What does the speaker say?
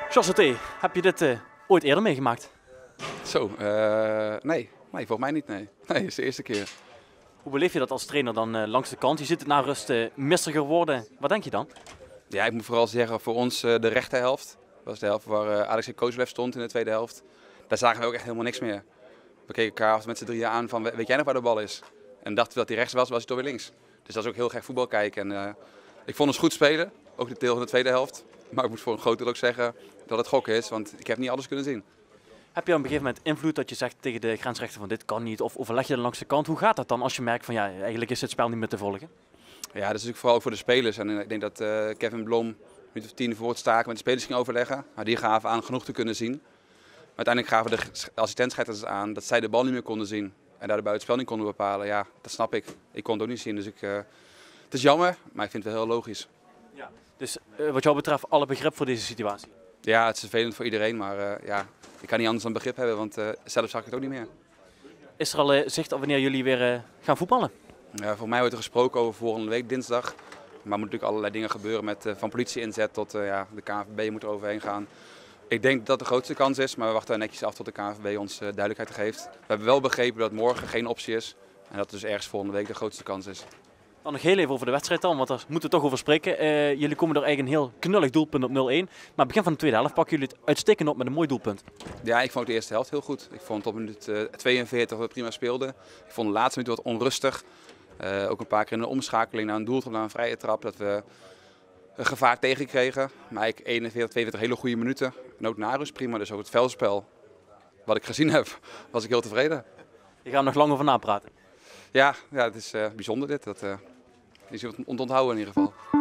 José, heb je dit ooit eerder meegemaakt? Zo, nee. Nee, volgens mij niet, nee. Nee, het is de eerste keer. Hoe beleef je dat als trainer dan langs de kant? Je ziet het na rust mistiger worden. Wat denk je dan? Ja, ik moet vooral zeggen, voor ons de rechterhelft. Dat was de helft waar Alex en Kozlev stond in de tweede helft. Daar zagen we ook echt helemaal niks meer. We keken elkaar met z'n drieën aan van, weet jij nog waar de bal is? En dachten we dat hij rechts was, was hij toch weer links. Dus dat is ook heel gek voetbal kijken. En, ik vond ons goed spelen, ook de deel van de tweede helft. Maar ik moet voor een groot deel ook zeggen dat het gokken is, want ik heb niet alles kunnen zien. Heb je op een gegeven moment invloed dat je zegt tegen de grensrechter van dit kan niet? Of overleg je dan langs de kant? Hoe gaat dat dan als je merkt van ja, eigenlijk is het spel niet meer te volgen? Ja, dat is natuurlijk vooral ook voor de spelers. En ik denk dat Kevin Blom een minuut of 10 voor het staken met de spelers ging overleggen. Maar die gaven aan genoeg te kunnen zien. Maar uiteindelijk gaven de assistentscheidsrechters aan dat zij de bal niet meer konden zien. En daardoor het spel niet konden bepalen. Ja, dat snap ik. Ik kon het ook niet zien. Dus het is jammer, maar ik vind het wel heel logisch. Ja. Dus wat jou betreft alle begrip voor deze situatie? Ja, het is vervelend voor iedereen. Maar ja, ik kan niet anders dan begrip hebben, want zelf zag ik het ook niet meer. Is er al zicht op wanneer jullie weer gaan voetballen? Ja, voor mij wordt er gesproken over volgende week dinsdag. Maar er moeten natuurlijk allerlei dingen gebeuren met van politie inzet tot ja, de KNVB moet er overheen gaan. Ik denk dat dat de grootste kans is, maar we wachten netjes af tot de KNVB ons duidelijkheid geeft. We hebben wel begrepen dat morgen geen optie is en dat dus ergens volgende week de grootste kans is. Dan nog heel even over de wedstrijd dan, want daar moeten we toch over spreken. Jullie komen door eigenlijk een heel knullig doelpunt op 0-1. Maar begin van de tweede helft pakken jullie het uitstekend op met een mooi doelpunt. Ja, ik vond de eerste helft heel goed. Ik vond op minuut 42 we prima speelden. Ik vond de laatste minuut wat onrustig. Ook een paar keer in een omschakeling naar een doeltrap, naar een vrije trap, dat we een gevaar tegenkregen. Maar ik 41, 42 hele goede minuten. En ook na rust prima, dus ook het veldspel wat ik gezien heb, was ik heel tevreden. Je gaat er nog lang over napraten. Ja, het is bijzonder dit. Dat is om te onthouden in ieder geval.